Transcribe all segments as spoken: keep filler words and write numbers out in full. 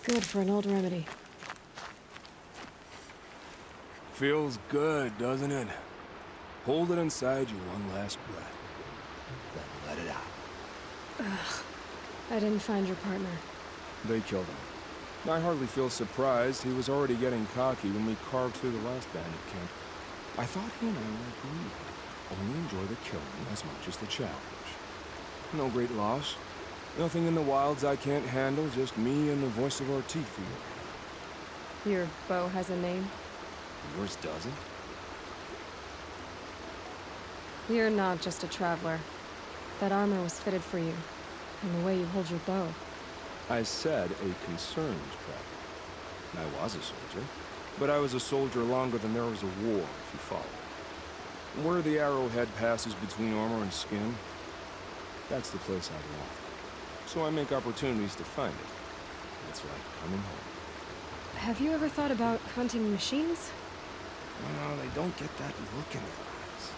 Good for an old remedy. Feels good, doesn't it? Hold it inside you one last breath. Then let it out. Ugh. I didn't find your partner. They killed him. I hardly feel surprised. He was already getting cocky when we carved through the last bandit camp. I thought he and I were agreed. Only enjoy the killing as much as the challenge. No great loss. Nothing in the wilds I can't handle, just me and the voice of our teeth. Your bow has a name? Yours doesn't? You're not just a traveler. That armor was fitted for you, and the way you hold your bow. I said a concerned traveler. I was a soldier, but I was a soldier longer than there was a war, if you follow. Where the arrowhead passes between armor and skin, that's the place I belong. So I make opportunities to find it. It's like coming home. Have you ever thought about hunting machines? No, they don't get that look in their eyes.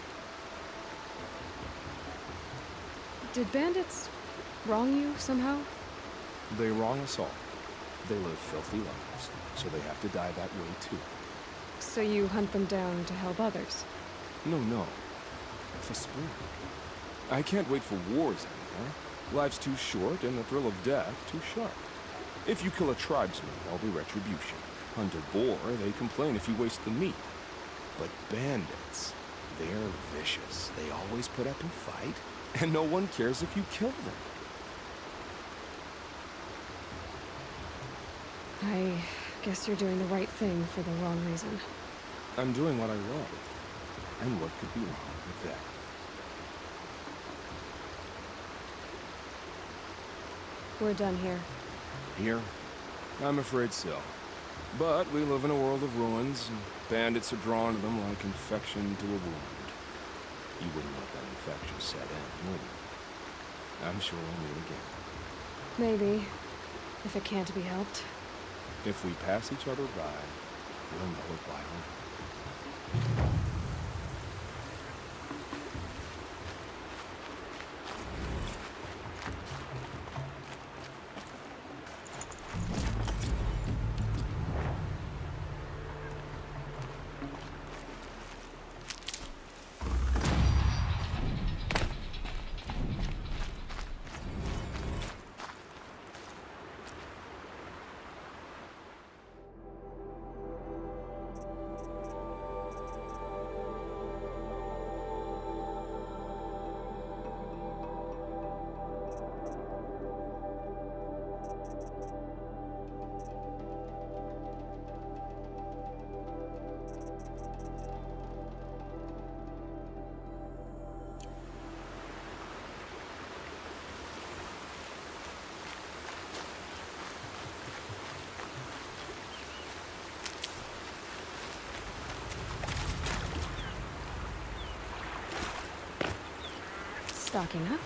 Did bandits wrong you somehow? They wrong us all. They live filthy lives, so they have to die that way too. So you hunt them down to help others? No, no. For sport. I can't wait for wars anymore. Life's too short, and the thrill of death too sharp. If you kill a tribesman, there'll be retribution. Hunt a boar, they complain if you waste the meat. But bandits, they're vicious. They always put up a fight, and no one cares if you kill them. I guess you're doing the right thing for the wrong reason. I'm doing what I love. And what could be wrong with that? We're done here. Here? I'm afraid so. But we live in a world of ruins, and bandits are drawn to them like infection to a wound. You wouldn't let that infection set in, would you? I'm sure we'll meet again. Maybe, if it can't be helped. If we pass each other by, we'll know it by heart. Stocking up.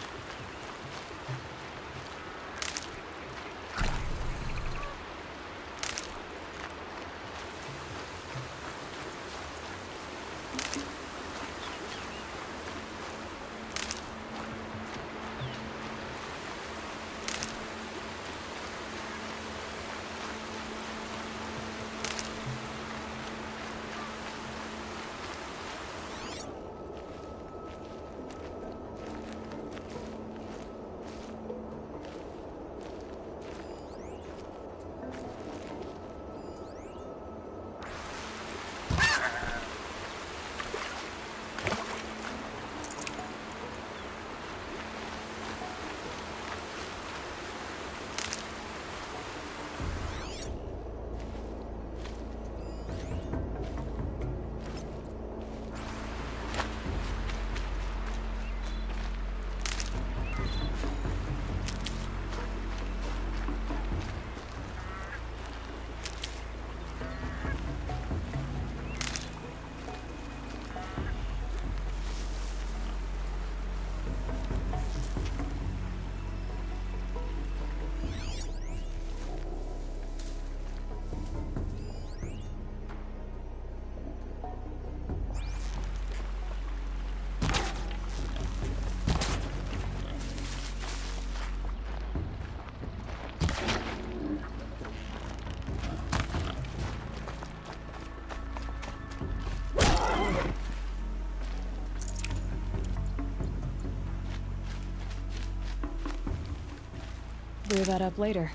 clear that up later.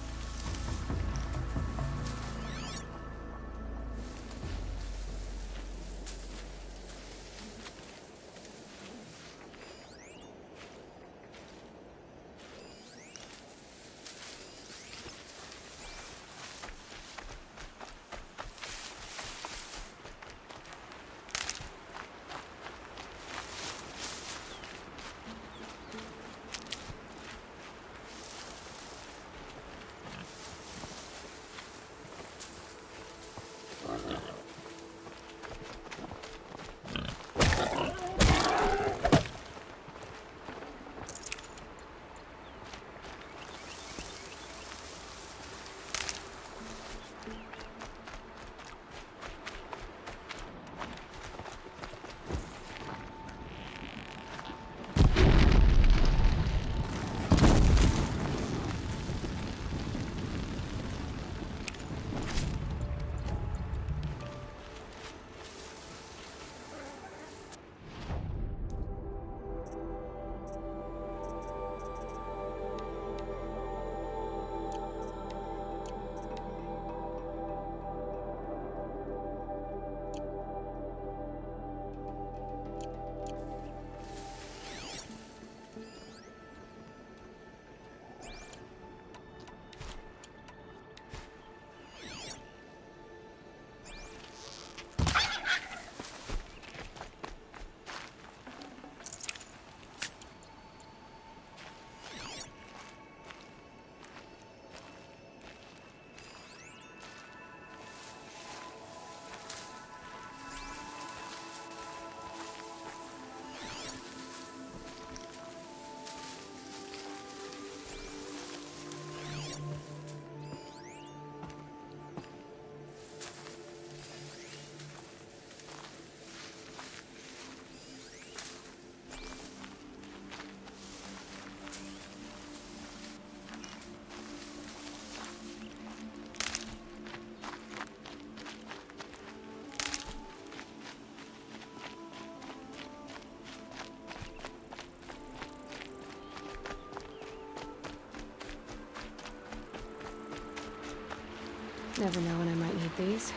Never know when I might need these.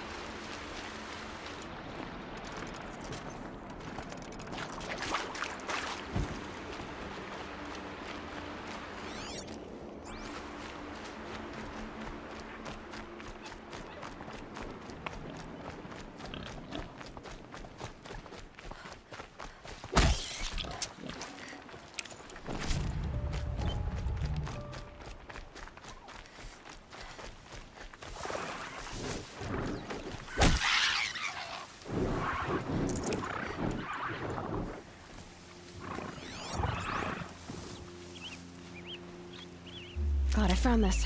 God, I found this.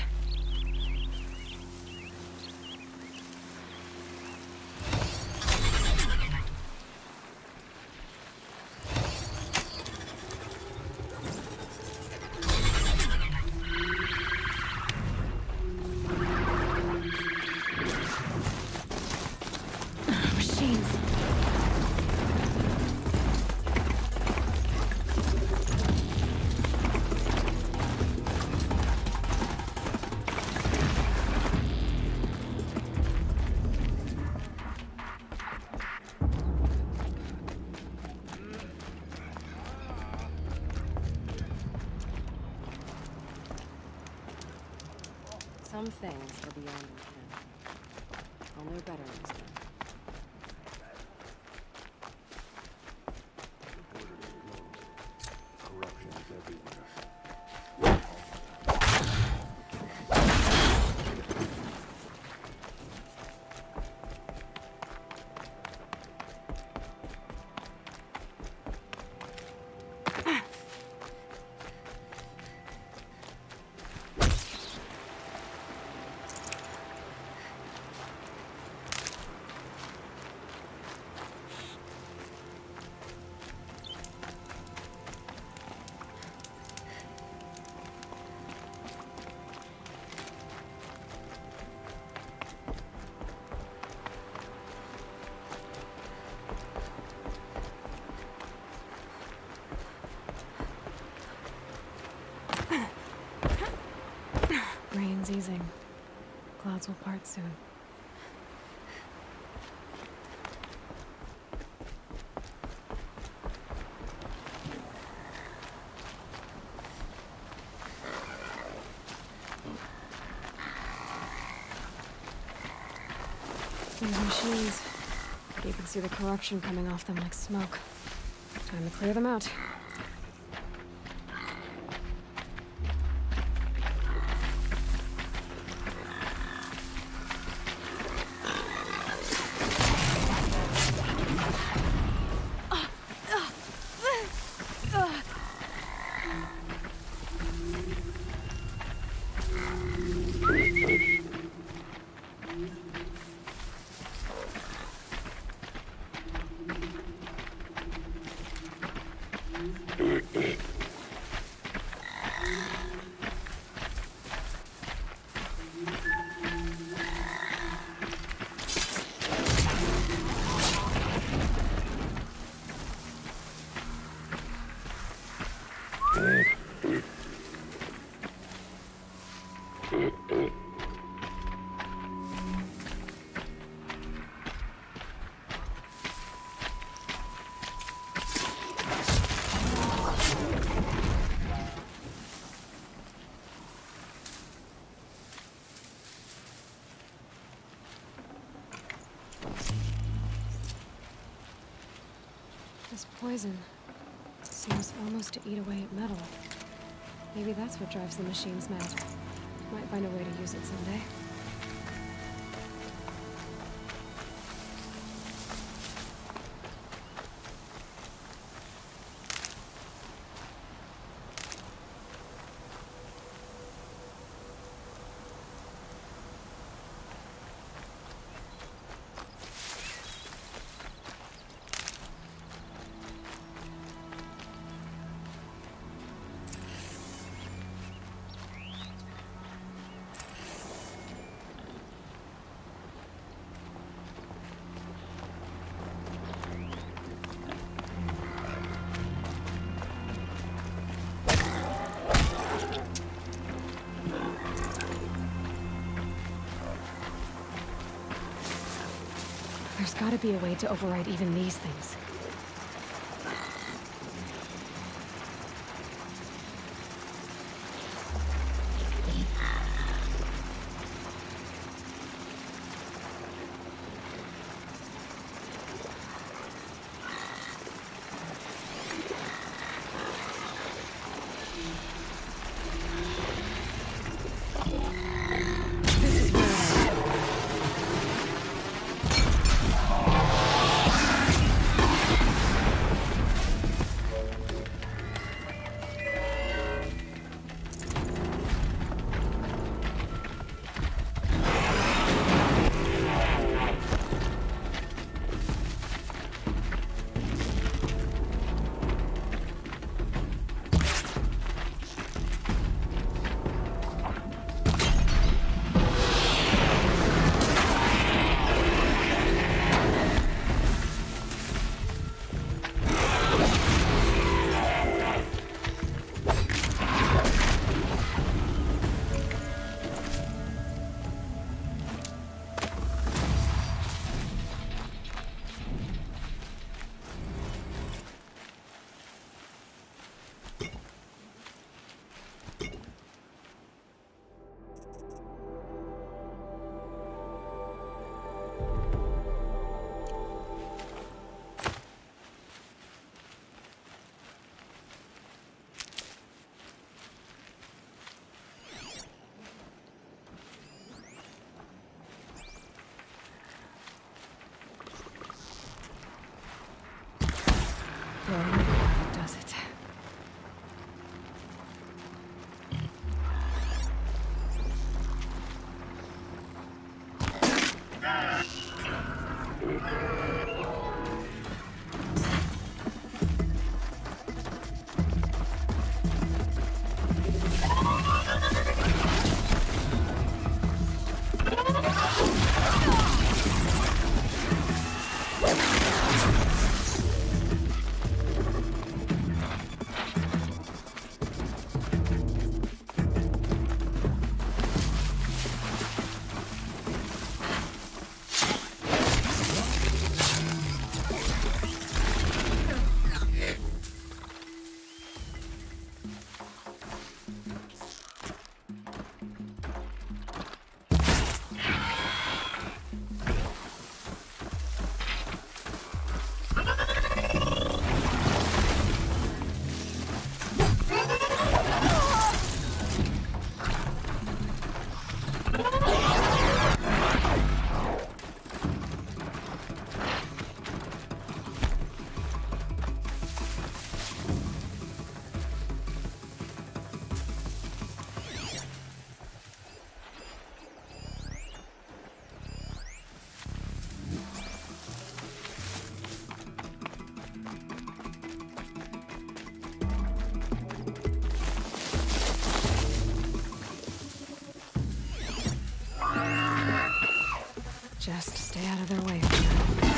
Machines. Some things are beyond our ken. I'll know better next time. Corruption is everywhere. easing. Clouds will part soon. These machines. You can see the corruption coming off them like smoke. Time to clear them out. This poison seems almost to eat away at metal. Maybe that's what drives the machines mad. Might find a way to use it someday. There's gotta be a way to override even these things. Does it? Just stay out of their way for now.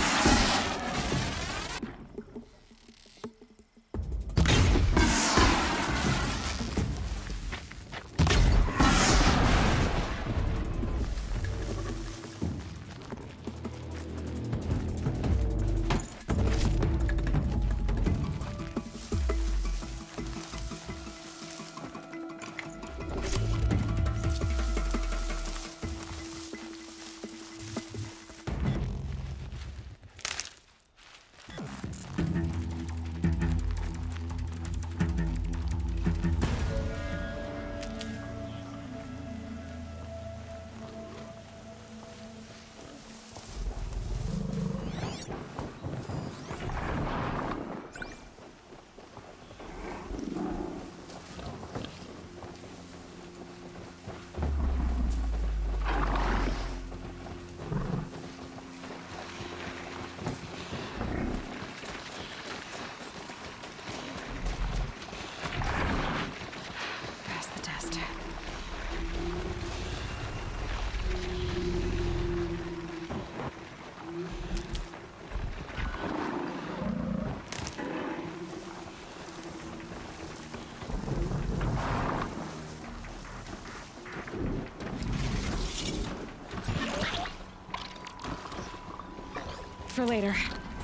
For later.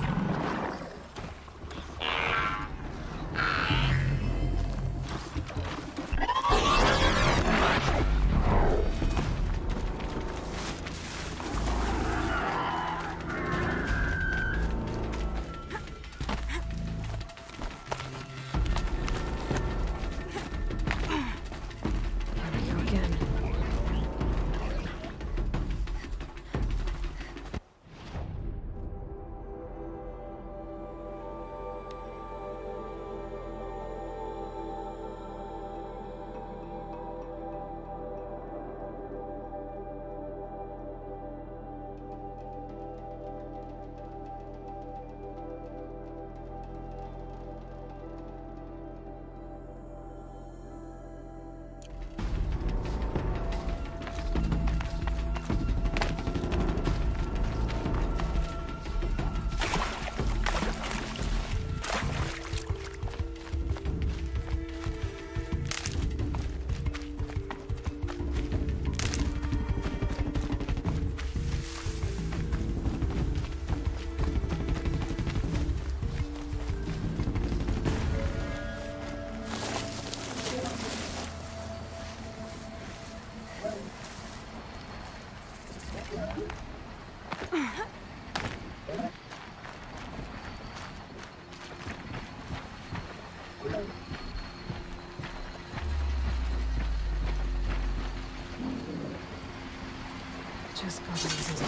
Just go easy.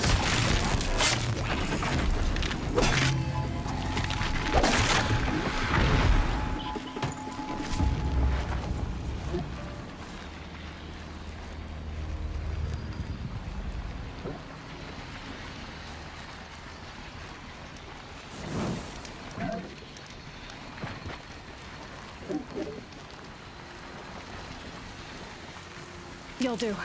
You'll do.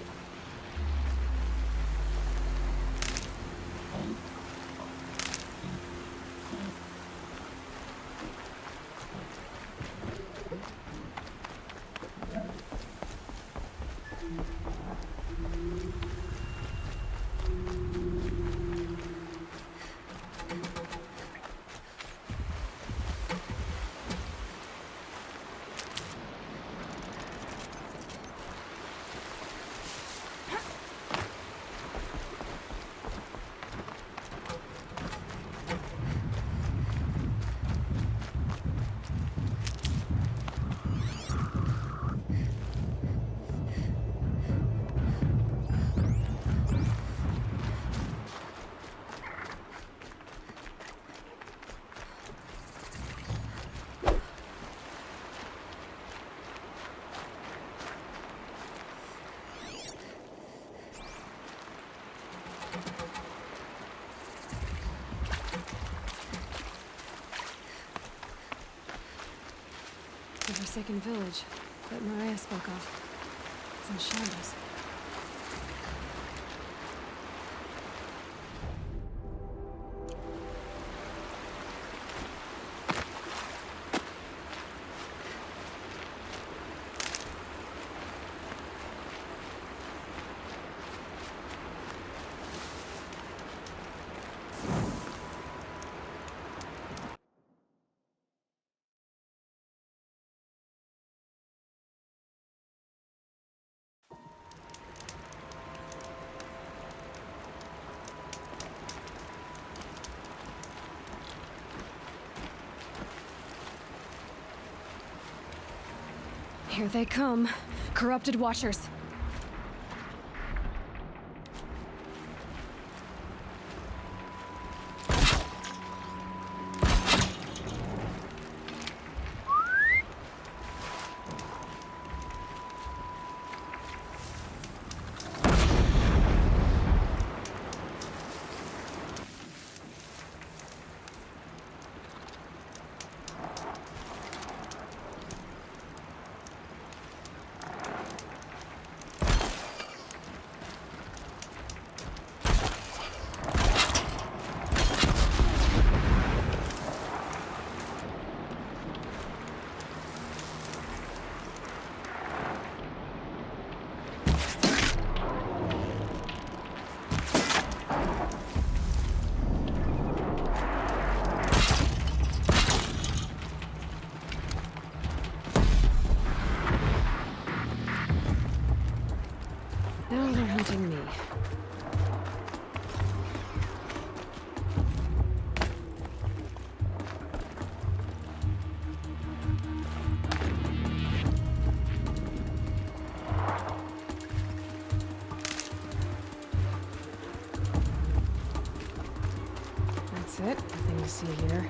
The forsaken village that Maria spoke of. It's in shambles. Here they come. Corrupted Watchers. Now they're hunting me. That's it. Nothing to see here.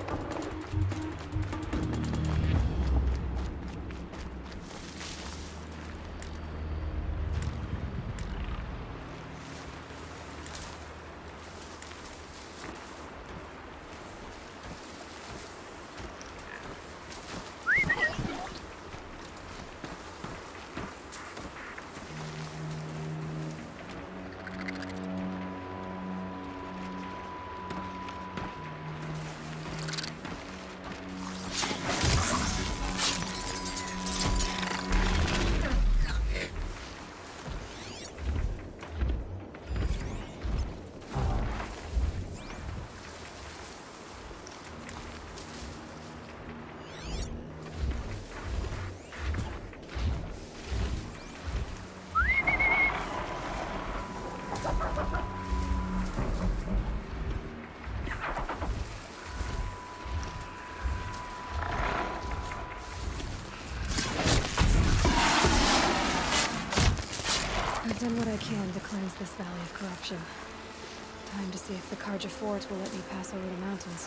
I've done what I can to cleanse this valley of corruption. Time to see if the Karja Fort will let me pass over the mountains.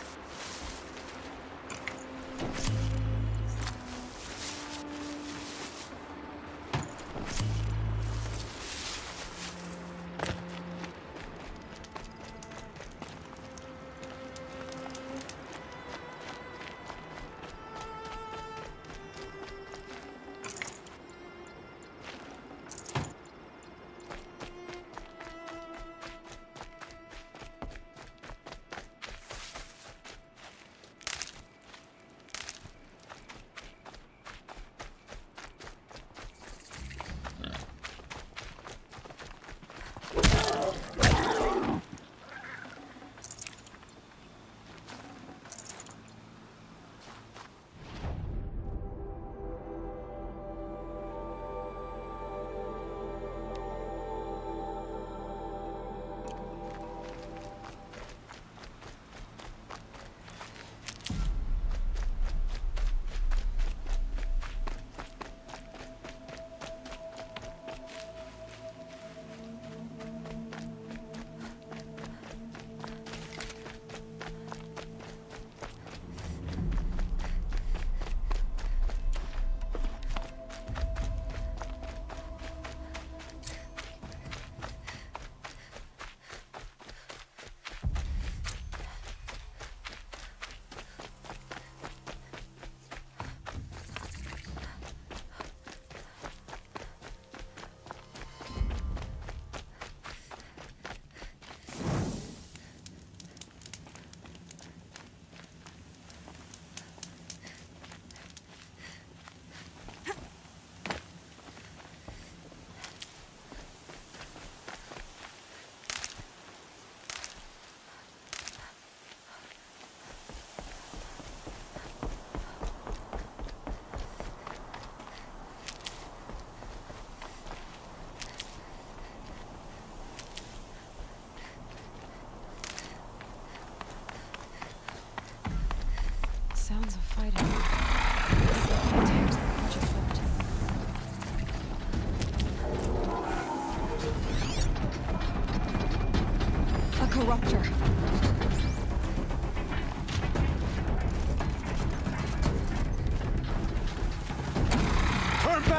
Sounds of fighting. Attacked the Karja Fort.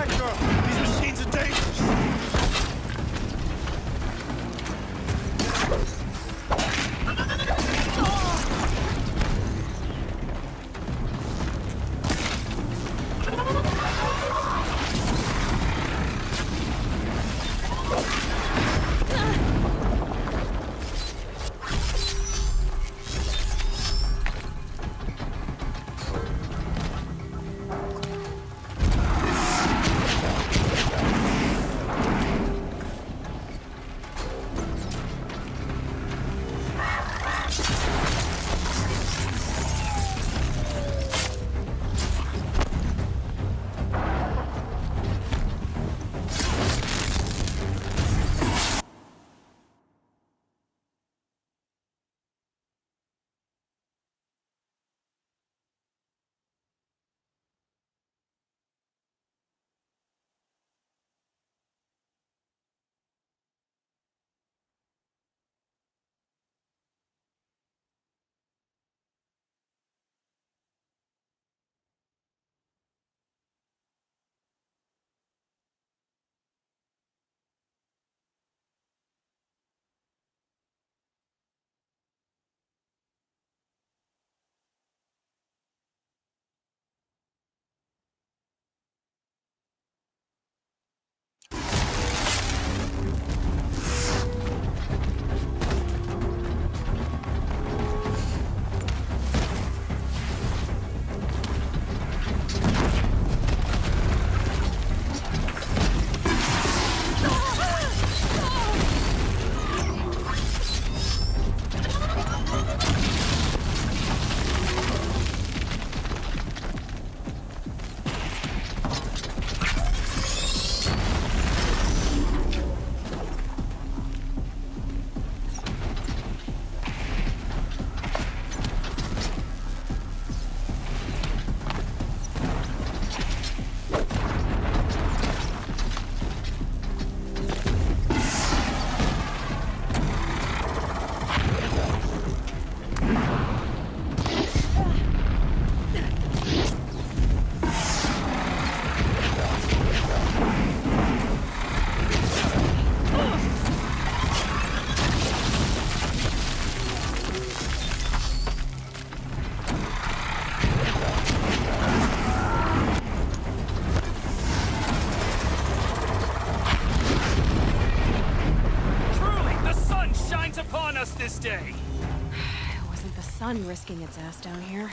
back, girl! These machines are dangerous! This day. It wasn't the sun risking its ass down here.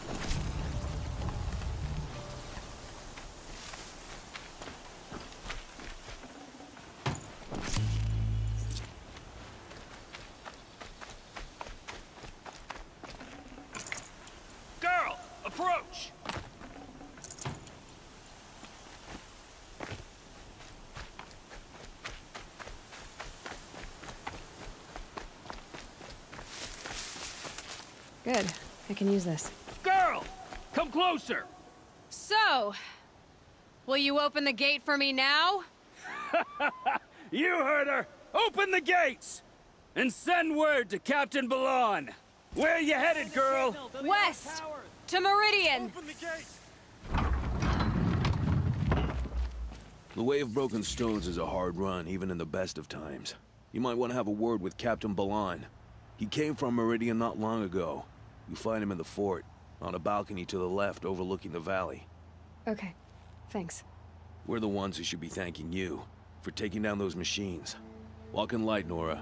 Girl, approach! Good. I can use this. Girl! Come closer! So, will you open the gate for me now? You heard her! Open the gates! And send word to Captain Balon. Where you headed, girl? West! To Meridian! Open the gate! The Way of Broken Stones is a hard run, even in the best of times. You might want to have a word with Captain Balon. He came from Meridian not long ago. You find him in the fort, on a balcony to the left overlooking the valley. Okay. Thanks. We're the ones who should be thanking you for taking down those machines. Walk in light, Nora.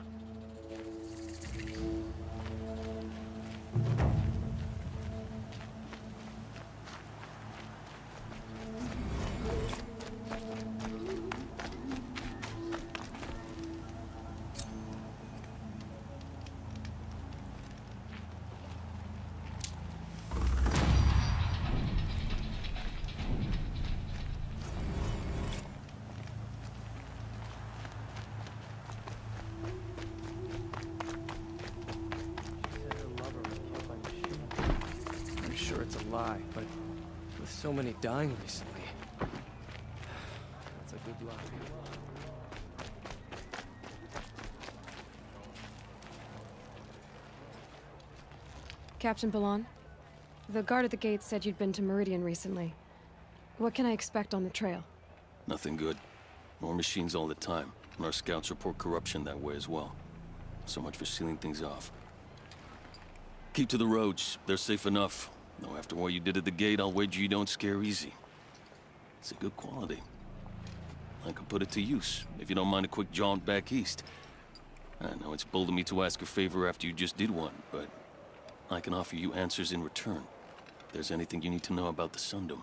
It's a lie, but with so many dying recently, that's a good lie. Captain Balon, the guard at the gate said you'd been to Meridian recently. What can I expect on the trail? Nothing good. More machines all the time, and our scouts report corruption that way as well. So much for sealing things off. Keep to the roads. They're safe enough. Though after what you did at the gate, I'll wager you don't scare easy. It's a good quality. I could put it to use, if you don't mind a quick jaunt back east. I know it's bold of me to ask a favor after you just did one, but I can offer you answers in return. If there's anything you need to know about the Sundom.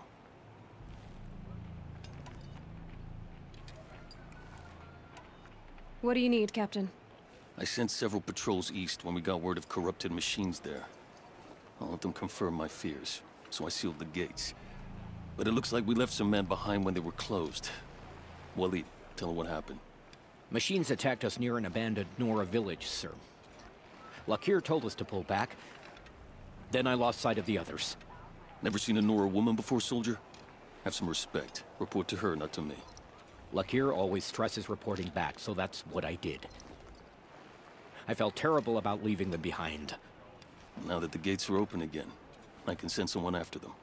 What do you need, Captain? I sent several patrols east when we got word of corrupted machines there. All of them confirmed my fears, so I sealed the gates. But it looks like we left some men behind when they were closed. Waleed, tell them what happened. Machines attacked us near an abandoned Nora village, sir. Lakir told us to pull back. Then I lost sight of the others. Never seen a Nora woman before, soldier? Have some respect. Report to her, not to me. Lakir always stresses reporting back, so that's what I did. I felt terrible about leaving them behind. Now that the gates are open again, I can send someone after them.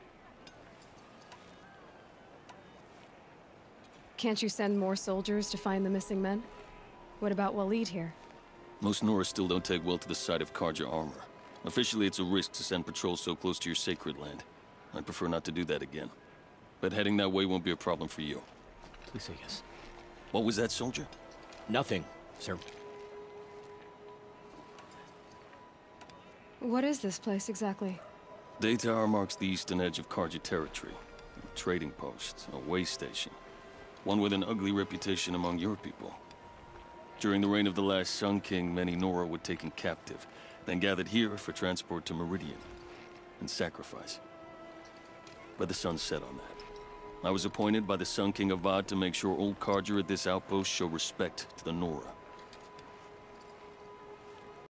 Can't you send more soldiers to find the missing men? What about Waleed here? Most Noras still don't take well to the sight of Karja armor. Officially, it's a risk to send patrols so close to your sacred land. I'd prefer not to do that again. But heading that way won't be a problem for you. Please say yes. What was that, soldier? Nothing, sir. What is this place exactly? Day Tower marks the eastern edge of Karja territory. A trading post, a way station. One with an ugly reputation among your people. During the reign of the last Sun King, many Nora were taken captive, then gathered here for transport to Meridian, and sacrifice. But the sun set on that. I was appointed by the Sun King Avad to make sure old Karja at this outpost show respect to the Nora.